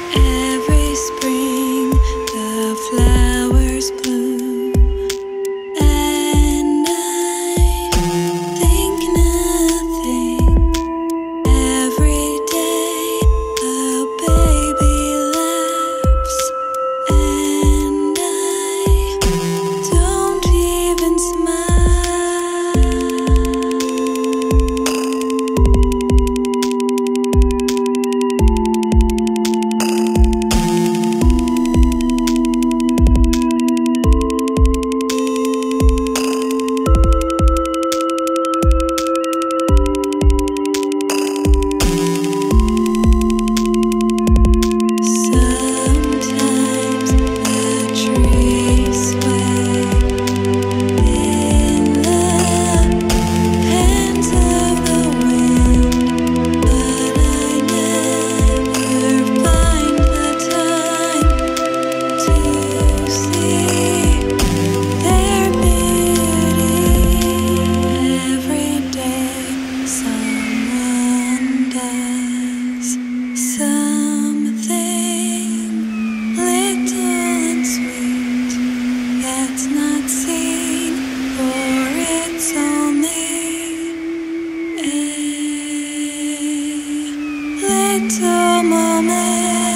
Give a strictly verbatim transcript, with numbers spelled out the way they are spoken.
Every spring the flowers bloom, and I think nothing. Every day a baby laughs, and I don't even smile. Sometimes the trees sway in the hands of the wind, but I never find the time to see their beauty. Every day someone does something little and sweet that's not seen, for it's only a little moment.